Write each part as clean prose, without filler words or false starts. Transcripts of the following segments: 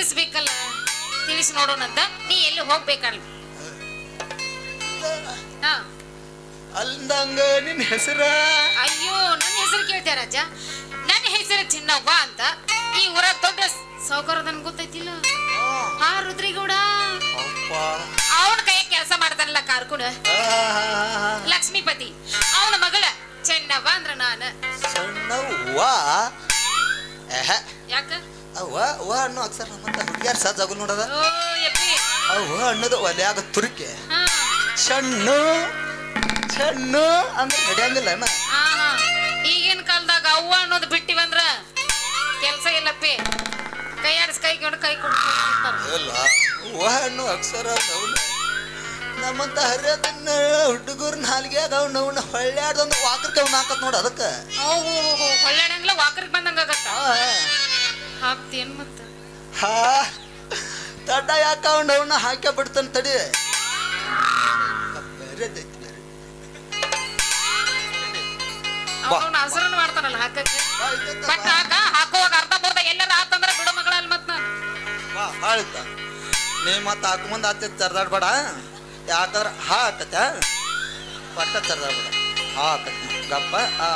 ತಿಳಿಸ್ಬೇಕಲ್ಲ, ತಿಳಿಸಿ ನೋಡೋಣಂತ. ನೀ ಎಲ್ಲಿ ಹೋಗ್ಬೇಕಲ್ಲ? ಅಲ್ದಂಗ ನಿನ್ ಹೆಸರ? ಅಯ್ಯೋ, ನನ್ನ ಹೆಸರು ಕೇಳ್ತೀಯ ರಾಜ? ನನ್ನ ಹೆಸರು ಚಿನ್ನವ್ವ ಅಂತ. ಈ ಊರಾಗ ದೊಡ್ಡ ಸೌಕರ್ಯ ನನ್ಗೆ ಗೊತ್ತೈತಿಲ್ಲ. ಹಾ, ರುದ್ರಿಗೌಡ. ಅವನ ಕೈ ಕೆಲಸ ಮಾಡ್ತಾನಲ್ಲ ಕಾರ್ಕುಡ, ಲಕ್ಷ್ಮೀಪತಿ. ಅವನ ಮಗಳ ಚೆನ್ನವ್ವ ಅಂದ್ರ ನಾನು. ಸಣ್ಣವ್ವ? ಯಾಕ ಅವ್ವ ಅವ್ವ ಅನ್ನೋ ಅಕ್ಷರ ಮತ್ತೆ ಹುಡುಗಿಯಾರ ಸಜ್ಜಾಗಲ್ ನೋಡದ. ಅವ್ವ ಅನ್ನೋದು ಒಲೆಯಾಗ ತುರುಕೆ. ಸಣ್ಣು ಸಣ್ಣು ಅಂದ್ರೆ ನಡೆಯಂಗಿಲ್ಲ. ಈಗಿನ ಕಾಲದಾಗ ಅವ್ವ ಅನ್ನೋದು ಬಿಟ್ಟಿವಂದ್ರ ಕೆಲ್ಸ ಇಲ್ಲಪ್ಪಿ. ಕೈ ಆಡಿಸ್ ಕೈ ಕೊಡು ಕೈ ಕೊಡ್ತಾರ. ಅವ್ವ ಅನ್ನೋ ಅಕ್ಷರ ನಮ್ಮಂತ ಹರಿಯದನ್ನ ಹುಡುಗರು ನಾಲ್ಗೆ ಅವ್ನ ಹೊಳ್ಳ್ಯಾಡ್ದೊಂದು ವಾಕರ್ಗೆ ಅವ್ನ ಹಾಕತ್ ನೋಡ. ಅದಕ್ಕೆ ಹೊಳ್ಳ್ಯಾಡಂಗಿಲ್ಲ, ವಾಕರ್ಗೆ ಬಂದಂಗ ಆಗತ್ತ. ಹಾಕ್ತೇನ್ ಮತ್ತ? ಹಾ, ತಡ್ಡ ಯಾಕ ಅವನ್ನ ಹಾಕಿ ಬಿಡ್ತಾನ ತಡಿ. ಅವನ ಹಸರನ್ನ ಮಾಡ್ತಾನಲ್ಲ ಹಾಕಕ್ಕೆ. ಬಟ್ ಹಾಕ ಹಾಕುವಾಗ ಅರ್ಧ ಮುರ್ದ ಎಲ್ಲಾರ ಆತಂದ್ರ ಬಿಡೋ ಮಗಳ ಅಲ್ಲಿ ಮತ್ ನಾನು ಆಯ್ತ. ನೀ ಮತ್ತ ಹಾಕ ಮುಂದೆ ಆತ ಚರ್ದಾಡ್ಬೇಡ. ಯಾಕಂದ್ರ ಹಾಕತ್ತ ಪಟ್ಟ ಚರ್ದಾಡ್ಬೇಡ. ಹಾಕತ್ ಗಪ್ಪ.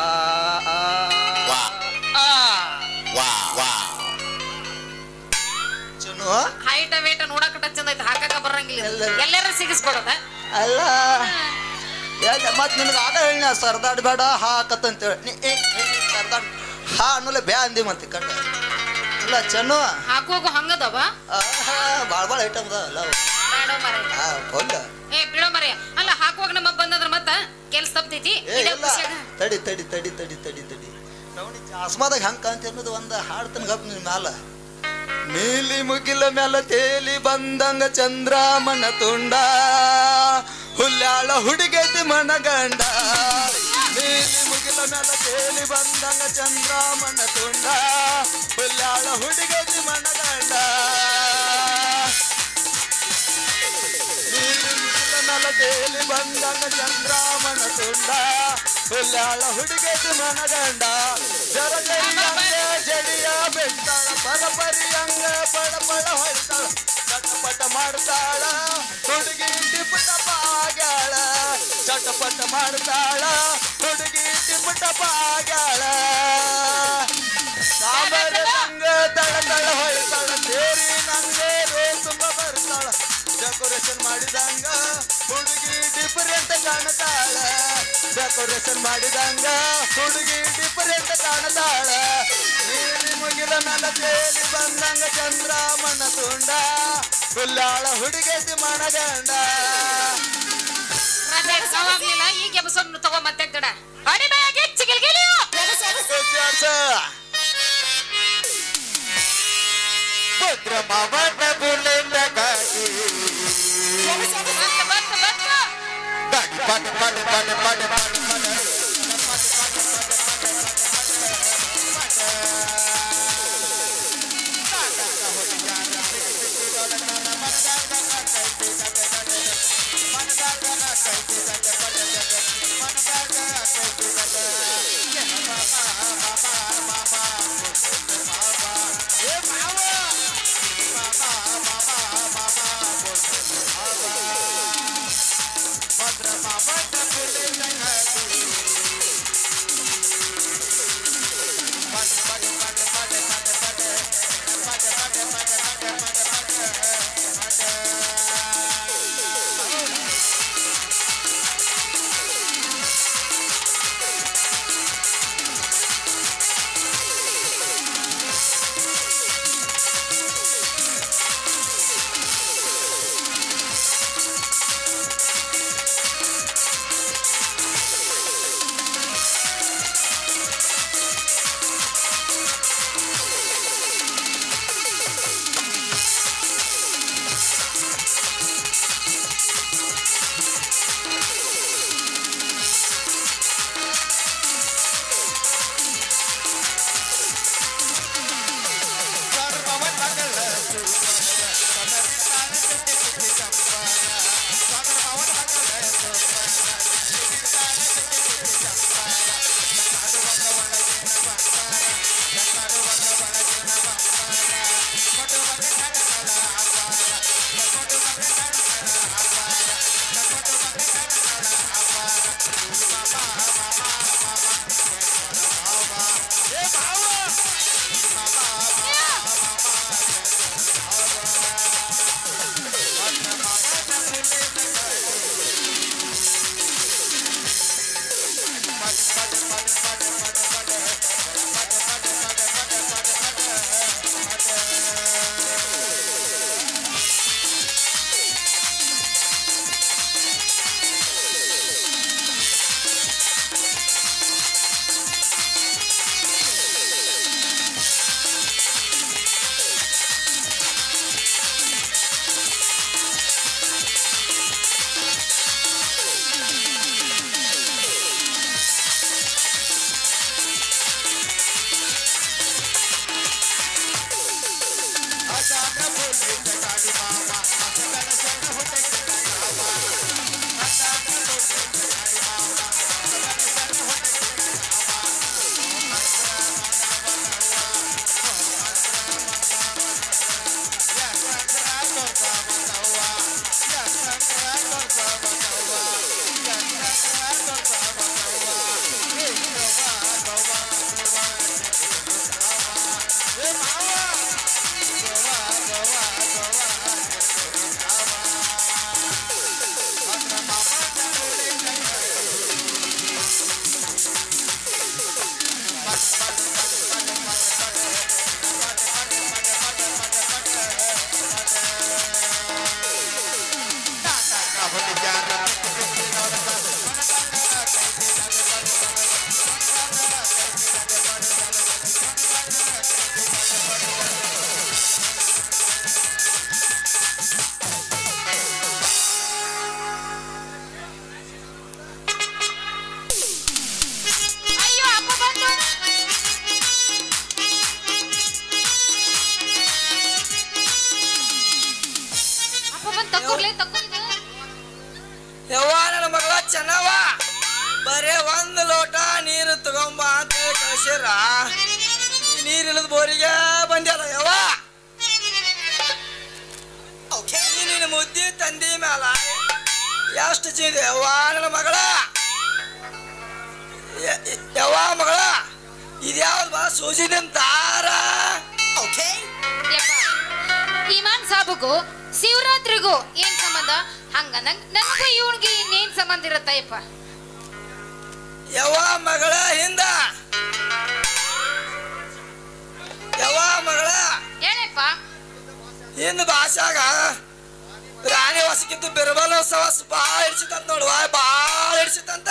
ಚುನು ಹೈಟ ವೇಟ ನೋಡಕ ಚಂದ ಐತೆ, ಹಾಕಕ ಬರಂಗಿಲ್ಲ. ಎಲ್ಲಾರ ಸಿಗಿಸ್ಕೊಡೋದ ಅಲ್ಲ. ಮತ್ ನಿನ್ಗ ಆಗ ಹೇಳ ಸರ್ದಾಡ್ಬೇಡ ಹಾಕತ್ತಂತೇಳಿ. ಸರ್ದಾಡ್ ಹಾ ಅನ್ನೋಲೆ ಬ್ಯಾ ಅಂದಿ ಮತ್ತೆ ಕಟ್ಟ ಇಲ್ಲ. ಚೆನ್ನು ಹಾಕುವಾಗ ಹಂಗದವ ಬಾಳ್ ಬಾಳ ಐಟಮ್ ಅಲ್ಲ. ಬಿಡೋ ಮರ ಅಲ್ಲ, ಹಾಕುವಾಗ ನಮ್ಮ ಬಂದದ್ರ ಮತ್ತ ಕೆಲ್ಸ ತಪ್ತೈತಿ. ತಡಿ ತಡಿ ತಡಿ ತಡಿ ತಡಿ ತಡಿ ಆಸ್ಮಾದಾಗ ಹಂಗ ಕಾಂತಿ ಅನ್ನೋದು ಒಂದು ಹಾಡ್ತನ ಗಪ್ ನಿನ್ ಮ್ಯಾಲ. ನೀಲಿ ಮುಗಿಲ ಮ್ಯಾಲ ತೇಲಿ ಬಂದಂಗ ಚಂದ್ರಮನ ತುಂಡ, ಹುಲ್ಯಾಳ ಹುಡುಗೈತಿ ಮನಗಂಡ. ನೀಲಿ ಮುಗಿಲ ಮ್ಯಾಲ ತೇಲಿ ಬಂದಂಗ ಚಂದ್ರಮನ ತುಂಡ, ಹುಲ್ಯಾಳ ಹುಡುಗೈತಿ ಮನಗಂಡ. ನೀಲಿ ಮುಗಿಲ ಮ್ಯಾಲ ತೇಲಿ ಬಂದಂಗ ಚಂದ್ರಮನ ತುಂಡ, ಹುಲ್ಯಾಳ ಹುಡುಗೈತಿ ಮನಗಂಡ. ಜರ ಜಡಿಯ ಬೆಟ್ಟಾಳ ಪರಪರಿ ಹಂಗ ಪಡ ಪಡ ಹೊಯ್ತಾಳ, ಚಟಪಟ ಮಾಡ್ತಾಳ ಹುಡುಗಿ ಟಿಪಟಪ ಆಗ್ಯಾಳ. ಚಟಪಟ ಮಾಡ್ತಾಳ ಹುಡುಗಿ ಟಿಪಟಪ ಆಗ್ಯಾಳ. ಸಾಂಬಾರ ನಂಗ ತಳ ತಳ ಹೊಯ್ತಾಳ, ಸೇರಿ ನಂಗೆ ತುಂಬ ಬರ್ತಾಳ. ಡೆಕೋರೇಷನ್ ಮಾಡಿದಂಗ ಹುಡುಗಿ ಡಿಫರೆಂಟ್ ಕಾಣ್ತಾಳ. ಡೆಕೋರೇಷನ್ ಮಾಡಿದಂಗ ಹುಡುಗಿ ಡಿಫರೆಂಟ್ ಕಾಣ್ತಾಳ. ನೀಲಿ ಮುಗಿಲ ಮ್ಯಾಲ ತೇಲಿ ಬಂದಂಗ ಚಂದ್ರಮನ ತುಂಡ, ಹುಲ್ಲಾಳ ಹುಡುಗೈತಿ ಮನಗಂಡ. ಈಗ ಎಬ್ಸೊಂಡು ತಗೋ ಮತ್ತೆ ಗಡ ಪುತ್ರ ಮಾವನ ಬುಲೆಂದ ಗಾಡಿ ಪಟ ಪಟ ಪಟ ಪಟ ಪಟ ಯವ್ವ ನನ್ನ ಮಗಳ ಚೆನ್ನವ ಬರೇ ಒಂದು ಲೋಟ ನೀರು ತಗೊಂಬ ಅಂತ ಹೇಳಿ ಕಳ್ಸಿರ ನೀರಿಲ್ಲದ ಬೋರಿಗೆ ಬಂದ್ಯಾರ ಯವ್ವ ನಿನ್ನ ಮುದ್ದಿ ತಂದಿ ಮ್ಯಾಲ ಎಷ್ಟು ಚೀದೆ ಯವ್ವ ನನ್ನ ಮಗಳ ಯವ್ವ ಮಗಳ ಇದ್ಯಾವ್ದು ಬಾ ಸೂಜಿ ನಿಂತಾರ ಇಮಾನ್ ಸಾಬುಗೂ ಶಿವರಾತ್ರಿಗೂ ಏನ್ ಸಂಬಂಧ ಹಂಗ ನನಗೂ ಇವನ್ಗೆ ಇನ್ನೇನ್ ಸಂಬಂಧ ಇರತ್ತಯ್ಯಪ್ಪ ಯವ್ವ ಮಗಳ ಹಿಂದ ಯವ್ವ ಮಗಳ ಹೇಳಪ್ಪ ಹಿಂದ ಭಾಷಾಗ ರಾಣಿ ವಾಸಕ್ಕಿಂತ ಬಿರ್ಬಲ್ ಸವಾಸ ಬಾಳ ಹಿಡ್ಸಿತಂತ ನೋಡುವ ಬಾಳ ಹಿಡ್ಸಿತಂತ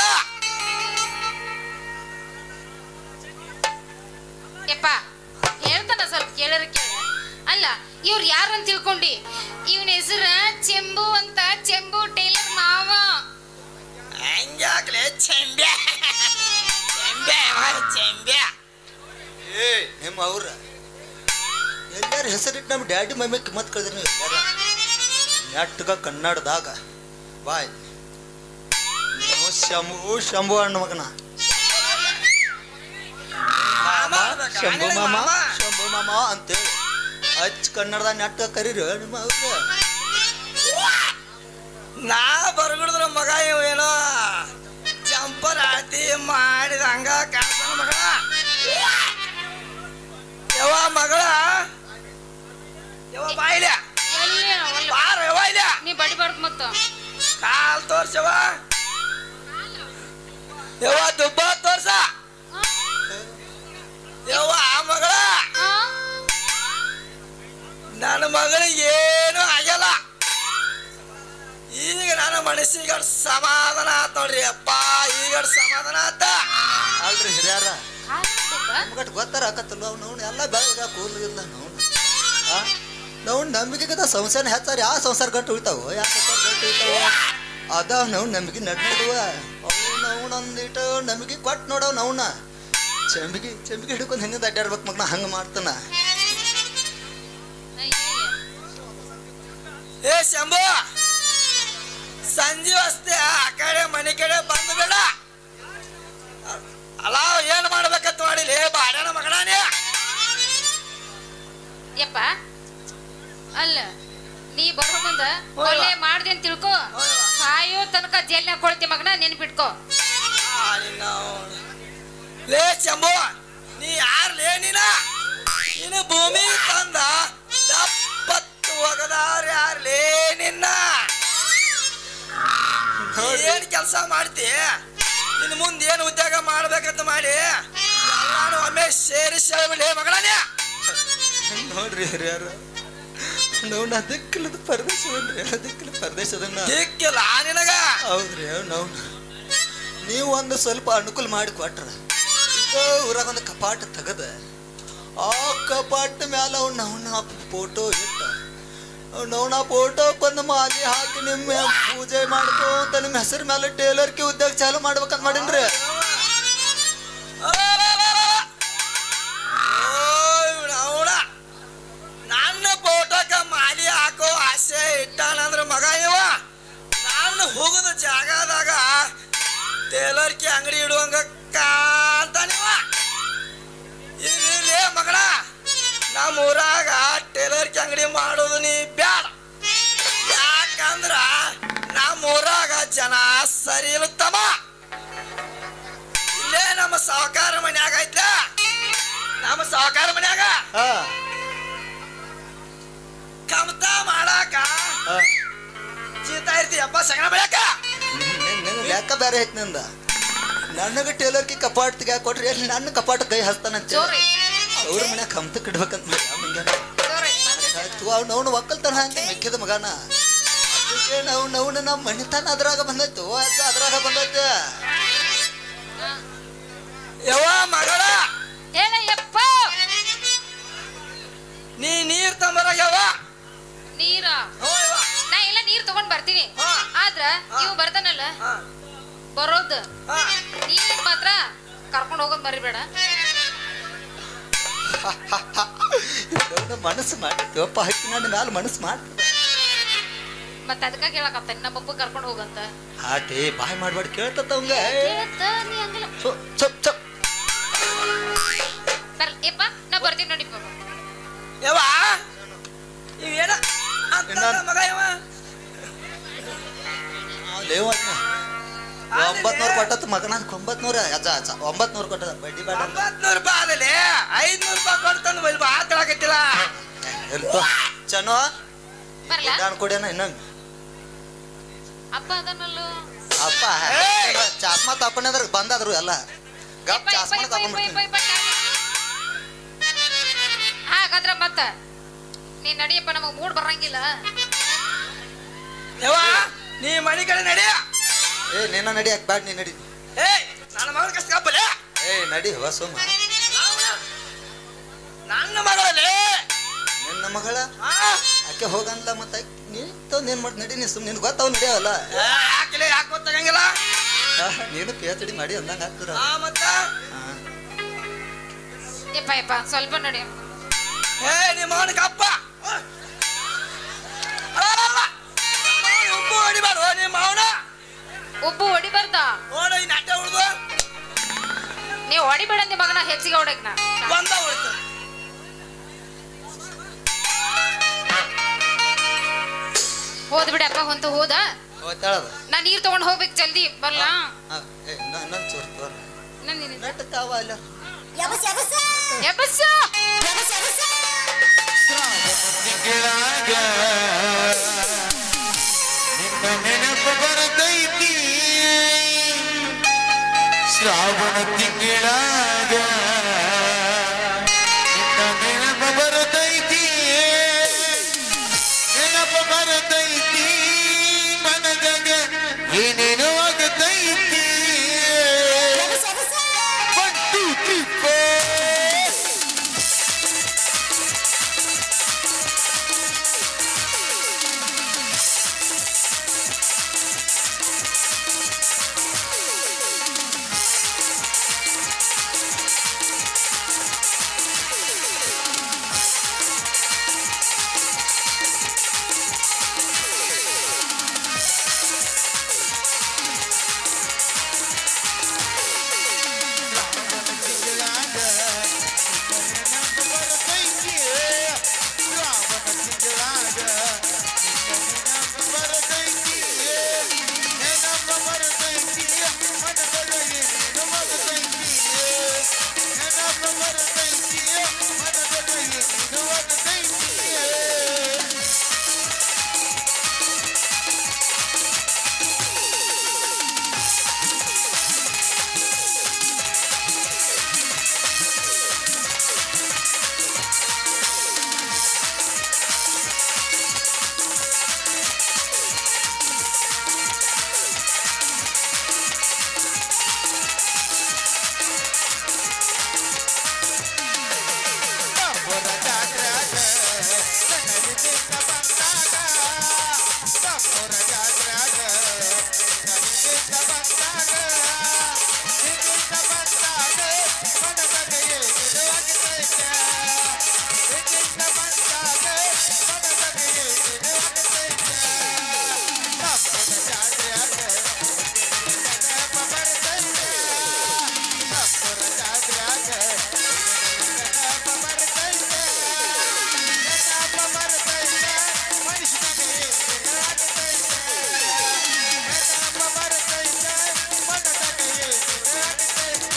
ಯಪ್ಪ ಹೇಳ್ತಾನ ಸ್ವಲ್ಪ ಕೇಳರ ಕೇಳ ಅಲ್ಲ ಇವ್ರು ಯಾರು ಅಂತ ತಿಳ್ಕೊಂಡಿ ಇವನ ಹೆಸರ ಚೆಂಬು ಅಂತ ಚೆಂಬು ಟೈಲರ್ ಮಾವ ಹಂಗ್ಯಾಕ್ಲೆ ಚೆಂಬ್ಯಾ ಚೆಂಬ್ಯಾ ಚೆಂಬ್ಯಾ ಏ ನಿಮ್ಮ ಅವ್ರ ಎಲ್ಲಾರ ಹೆಸರಿಟ್ಟು ನಮ್ಮ ಡ್ಯಾಡಿ ಮಮ್ಮಿ ಕಿಮ್ಮತ್ ಕಳೆದ್ರಿ ನೀವು ಎಲ್ಲಾರ ನೆಟ್ಟಗ ಕನ್ನಡದಾಗ ಬಾಯ್ ನೀವು ಶಂಭು ಅಣ್ಣ ಮಗನ ಶಂಭು ಮಾಮ ಅಂತೇಳಿ ಹಚ್ಚ ಕನ್ನಡದಾಗ ನೆಟ್ಟ ಕರೀರಿ ನಿಮ್ಮ ಅವ್ರ ನಾ ಬರ್ಗುಡಿದ್ರ ಮಗ ಇವ್ ಏನೋ ಜಂಪರ್ ಆತಿ ಮಾಡಿದ ಹಂಗ ಕಾಣ್ತಾನ ಮಗಳ ಯವ್ವ ಮಗಳ ಯವ್ವ ಬಾಯಿಲ್ಯಾ ಬಾರ ಯವ್ವ ಇಲ್ಲ ನೀ ಬಡಿಬಾರ್ದು ಮತ್ತ ಕಾಲ್ ತೋರ್ಸವ ಯವ್ವ ದುಬ್ಬ ತೋರ್ಸ ಯವ್ವ ಮಗಳ ನನ್ನ ಮಗಳಿಗೆ ಏನು ಆಗಲ್ಲ ಈಗ ನನ್ನ ಮನಸ್ಸಿಗೆ ಸಮಾಧಾನ ಆತ ನೋಡ್ರಿ ಅಪ್ಪ ಈಗ ಸಮಾಧಾನ ಆತ ಅಲ್ರಿ ಹಿರಿಯಾರ ನಮ್ಗಟ್ ಗೊತ್ತಾರ ಆಕತ್ತಲ್ಲ ಅವ್ನು ಎಲ್ಲ ಬೆಳಗ ಕೂದಲಿಲ್ಲ ನಾವು ನಂಬಿಕೆ ಸಂಸಾರ ಹೆಚ್ಚಾರ ಯಾವ ಸಂಸಾರ ಗಂಟು ಉಳಿತಾವ ಯಾವ ಸಂಸಾರ ಗಂಟು ಉಳಿತಾವ ಅದಾವ ನಾವು ನಂಬಿಕೆ ನಡ್ನಡುವ ಅವು ನಾವು ಒಂದಿಟ್ಟು ನಂಬಿಕೆ ಕೊಟ್ಟು ನೋಡವ್ ನಾವ್ನ ಚೆಂಬಿಗೆ ಹಿಡ್ಕೊಂಡು ಹೆಂಗದ ಅಡ್ಡಾಡ್ಬೇಕು ಮಗನ ಹಂಗ ಮಾಡ್ತಾನ ಏ ಶಂಭು ಸಂಜೆ ವಸ್ತೆ ಆ ಕಡೆ ಮನೆ ಕಡೆ ಬಂದು ಬೇಡ ಅಲ್ಲ ಏನ್ ಮಾಡ್ಬೇಕಂತ ಮಾಡಿಲ್ಲ ಬಾಡ್ಯಾನ ಮಗನಾನೇ ಯಪ್ಪ ಅಲ್ಲ ನೀ ಬರೋ ಮುಂದ ಒಳ್ಳೆ ಮಾಡ್ದೆ ಅಂತ ತಿಳ್ಕೊ ಸಾಯೋ ತನಕ ಜೈಲ್ನಾಗ ಕೊಳ್ತಿ ಮಗನ ನೆನ್ಪಿಟ್ಕೋ ಲೇ ಚಂಬು ನೀ ಯಾರ್ಲೇ ನೀನು ಭೂಮಿ ತಂದ ದಪ್ಪತ್ತು ಒಗದಾರ ಯಾರ್ಲೇ ನಿನ್ನ ಏನ್ ಕೆಲಸ ಮಾಡ್ತಿ ಇನ್ನು ಮುಂದೆ ಏನು ಉದ್ಯೋಗ ಮಾಡ್ಬೇಕಂತ ಮಾಡಿ ನಾನು ಒಮ್ಮೆ ಸೇರಿಸಿ ಹೇಳ್ಬಿಡಿ ಮಗಳೇ ನೋಡ್ರಿ ಹಿರಿಯರ ನಾವು ದಿಕ್ಕಿಲ್ಲದ ಪರದೇಶವನ್ರಿ ದಿಕ್ಕಿಲ್ಲ ಪರದೇಶದನ್ನ ದಿಕ್ಕಿಲ್ಲ ನಿನಗ ಹೌದ್ರಿ ನಾವು ನೀವು ಒಂದು ಸ್ವಲ್ಪ ಅನುಕೂಲ ಮಾಡಿ ಕೊಟ್ರ ಈಗ ಊರಾಗ ಒಂದು ಕಪಾಟ ತೆಗದ ಆ ಕಪಾಟ ಮ್ಯಾಲ ಅವ್ನ ಫೋಟೋ ಇಟ್ಟ ಅವ್ನ ಫೋಟೋ ಬಂದು ಮಾಲಿ ಹಾಕಿ ನಿಮ್ಮ ಪೂಜೆ ಮಾಡ್ಕೊಂತ ನಿಮ್ಮ ಹೆಸರು ಮೇಲೆ ಟೇಲರ್ಗೆ ಉದ್ಯೋಗ ಚಾಲು ಮಾಡ್ಬೇಕಂತ ಮಾಡೀನ್ರಿ ನನ್ನ ಫೋಟೋಕ ಮಾಲಿ ಹಾಕೋ ಆಸೆ ಇಟ್ಟಾನಂದ್ರ ಮಗ ಇವ ನಾನು ಹೋಗುದ ಜಾಗದಾಗ ಟೇಲರ್ಗೆ ಅಂಗಡಿ ಇಡುವಂಗ ಕಾಂತಾನಿವ ಇಲ್ಲಿ ಮಗಳ ನಮ್ಮ ಊರಾಗ ಟೇಲರ್ಗೆ ಅಂಗಡಿ ಮಾಡೋದು ನೀ ಬ್ಯಾಡ ಯಾಕಂದ್ರ ನಮ್ಮ ಊರಾಗ ಜನ ಸರಿ ಇರುತ್ತಮ್ಮ ಇಲ್ಲೇ ನಮ್ಮ ಸಾಹುಕಾರ ಮನ್ಯಾಗ ಐತ್ಲ ನಮ್ಮ ಸಾಹುಕಾರ ಮನ್ಯಾಗ ಕಮತ ಮಾಡಾಕ ಚೀತಾ ಇರ್ತೀಯಪ್ಪ ಸಗಣ ಬೆಳಕ ಲೆಕ್ಕ ಬೇರೆ ಐತಿ ನಂದ ನನಗೆ ಟೇಲರ್ಗೆ ಕಪಾಟ್ ತೆಗ ಕೊಟ್ರಿ ಎಲ್ಲಿ ನನ್ನ ಕಪಾಟ ಕೈ ಹಸ್ತಾನಂತ ಅವ್ರ ಮನ್ಯಾಗ ಕಮ್ತಕ್ ಇಡ್ಬೇಕಂತ ಅವ್ನು ಒಕ್ಕಲ್ತನ ಹಂಗೆ ಮೆಕ್ಕಿದ ಮಗನ ಅದಕ್ಕೆ ನಾವು ನಮ್ಮ ಮಣಿತನ ಅದ್ರಾಗ ಬಂದೈತು ಅದ್ರಾಗ ಬಂದೈತೆ ಯವ್ವ ಮಗಳ ಹೇಳಯ್ಯಪ್ಪ ನೀ ನೀರ್ ತಂಬರಾಗ್ಯವ ನೀರ ನಾ ಎಲ್ಲ ನೀರ್ ತಗೊಂಡ್ ಬರ್ತೀನಿ ಆದ್ರ ಇವ್ ಬರ್ತಾನಲ್ಲ ಬರೋದ್ ನೀರ್ ಮಾತ್ರ ಕರ್ಕೊಂಡ್ ಹೋಗೋದ್ ಮರಿಬೇಡ ಮನಸ್ಸು ಮಾಡಿದ್ವಪ್ಪ ಹಾಕಿ ನನ್ನ ಮ್ಯಾಲ ಮನಸ್ಸು ಮಾಡ್ತದ ಮತ್ತ ಅದಕ್ಕ ಕೇಳಕತ್ತ ನಮ್ಮಪ್ಪ ಕರ್ಕೊಂಡ್ ಹೋಗಂತ ಆಟೆ ಬಾಯ್ ಮಾಡ್ಬೇಡ ಕೇಳ್ತದ ಅವಂಗ ನೀ ಹಂಗಿಲ್ಲ ಚಪ್ ಯಪ್ಪ ನಾ ಬರ್ತೀನಿ ನೋಡಿ ಯವ್ವ ಇವೇನ ಮಗ ಯವ್ವ ಒಂಬತ್ನೂರು ಕೊಟ್ಟತ್ ಮಗನ 900 900 ಕೊಟ್ಟದ ಬಡ್ಡಿ ಬೇಡ 900 ರೂಪಾಯಿ ಆದಲೆ 500 ರೂಪಾಯಿ ಕೊಡ್ತಾನ ಬೈಲ್ ಬಾ ಆತಳಕತ್ತಿಲ್ಲ ಚನೋ ಬರ್ಲಾ ನಾನು ಕೊಡ್ಯಾನ ಇನ್ನೊಂದು ಅಪ್ಪ ಅದನ್ನಲ್ಲೋ ಅಪ್ಪ ಚಾಸ್ಮಾ ತಪ್ಪನೇದ್ರ ಬಂದಾದ್ರು ಎಲ್ಲ ಗಪ್ ಚಾಸ್ಮಾ ತಗೊಂಡ್ಬಿಡ್ತೀನಿ ಹಾಗಾದ್ರ ಮತ್ತ ನೀ ನಡಿಯಪ್ಪ ನಮಗ್ ಮೂಡ್ ಬರಂಗಿಲ್ಲ ಯವ್ವ ನೀ ಮನಿ ಕಡೆ ನಡಿಯ ನಿನ್ನ ನಡಿ ಯಾಕೆ ಬ್ಯಾಡ ನೀ ನಡಿ ನನ್ನ ಮಗಳ ಕಷ್ಟಪಲೆ ನಡಿ ಹೊಸಮ್ಮ ನನ್ನ ಮಗಳೇ ನಿನ್ನ ಮಗಳ ಆಕೆ ಹೋಗಂದ್ಲ ಮತ್ತ ನೀನ್ ಮಾಡಿ ನಡಿ ನೀ ಸುಮ್ ನಿನ್ ಗೊತ್ತಾವ್ ನಡಿಯವಲ್ಲ ಯಾಕೆ ಯಾಕೆ ಗೊತ್ತಾಗಂಗಿಲ್ಲ ನೀನು PhD ಮಾಡಿ ಅಂದಂಗ ಆಗ್ತದ ಮತ್ತ ಯಪ್ಪ ಸ್ವಲ್ಪ ನಡಿ ನಿಮ್ಮ ಅವನಿಗೆ ಅಪ್ಪ ಉಪ್ಪು ಹೊಡಿಬಾರ್ದು ನಿಮ್ಮ ಅವನ ಉಪ್ಪು ಹೊಡಿಬಾರ್ದ ನೋಡ ಈ ನಾಟ್ಯ ಉಳ್ದು ನೀವು ಹೊಡಿಬೇಡಂದಿ ಮಗನ ಹೆಚ್ಚಿಗೆ ಹೊಡಕ್ ನಾ ಬಂದ ಹೊಡಿತ ಹೋದ್ ಬಿಡಪ್ಪ ಹೊಂತ ಹೋದ ನಾ ನೀರ್ ತಗೊಂಡ್ ಹೋಗ್ಬೇಕು ಜಲ್ದಿ ಬರ್ಲ ನನ್ ಚೂರ್ ನಟಕಾವ ಅಲ್ಲ ಎಬ್ಬಸ್ಸ ತಿಂಗಳಾಗ ನಿನ್ನ ನೆನಪು ಬರತೈತಿ ಶ್ರಾವಣ ತಿಂಗಳಾಗ ನಿನ್ನ ನೆನಪು ಬರತೈತಿ ನೆನಪು ಬರತೈತಿ ಮನದಾಗ ಏನೇನೋ ಆಗತೈತಿ ಪಟ್ಟು ತಿಪ್ಪೋ ನಮ್ಮೂರ ಜಾತ್ರ್ಯಾಗ ಹಿಂಗಿಂತ ಬಂದಾಗ ಹಿಂಗಿಂತ ಬಂದಾಗ ಮನದಾಗ ಏನೇನು ಆಗತೈತೆ ಹಿಂಗಿಂತ ಬಂದಾಗ ಮನದಾಗ ಏನೇನು ಆಗತೈತೆ ನಮ್ಮೂರ ಜಾತ್ರ್ಯಾಗ ನೆನಪ ಬರ್ತೈತೆ ನಮ್ಮೂರ ಜಾತ್ರ್ಯಾಗ ನೆನಪ ಬರ್ತೈತೆ ನೆನಪ ಬರ್ತೈತೆ ಮನುಷ್ಯನಿಗೆ ಏನೇನು ಆಗತೈತೆ ನೆನಪ ಬರ್ತೈತೆ ಮನದಾಗ ಏನೇನು ಆಗತೈತೆ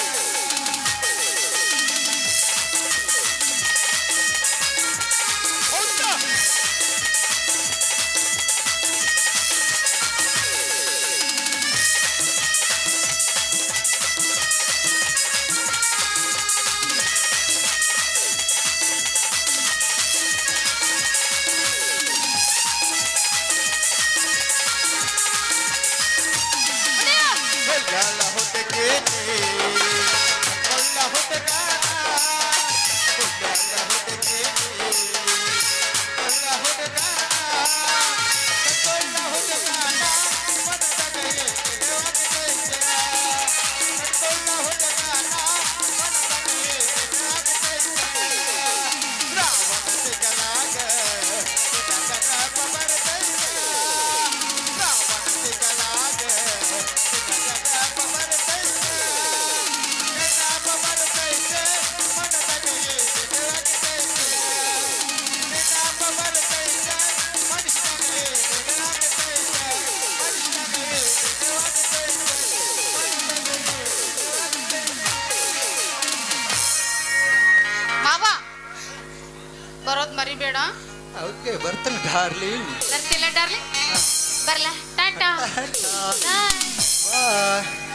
ಹೌದಾ ಹೊಯ್ಯಾಲ ಹೊಟ್ಟೆಗೇನೆ ಹೊಲ್ಲ ಹೊಟ್ಟೆಗಾನ ಹೊಯ್ಯಾಲ ಹೊಟ್ಟೆಗೇನೆ ಹೊಲ್ಲ ಹೊಟ್ಟೆಗಾನ ಹೊಲ್ಲ ಹೊಟ್ಟೆಗಾನ ಮನದಾಗ ಏನೇನು ಆಗತೈತೆ ಹೊಲ್ಲ ಹೊಟ್ಟೆಗಾನ ಮನದಾಗ ಏನೇನು ಆಗತೈತೆ ರಾವಣ ಸಿಗಲಾಗ ನೆನಪ ಬರ್ತೈತೆ ರಾವಣ ಸಿಗಲಾಗ ನೆನಪ ಬರ್ತೈತೆ ನೆನಪ ಬರ್ತೈತೆ ಮನದಾಗ ಏನೇನು ಆಗತೈತೆ ನೆನಪ ಬರ್ತೈತೆ ಮನುಷ್ಯನಿಗೆ ಏನೇನು ಆಗತೈತೆ ಮನುಷ್ಯನಿಗೆ ಏನೇನು ಆಗತೈತೆ ಮಾವ ಬರೋದ್ ಮರಿಬೇಡ. ಓಕೆ ಬರ್ತಾನೆ ಡಾರ್ಲಿಂಗ್. ಬರ್ತಿಲ್ಲ ಡಾರ್ಲಿಂಗ್. ಬರ್ಲಾ ಟಾಟಾ. ಬಾಯ್.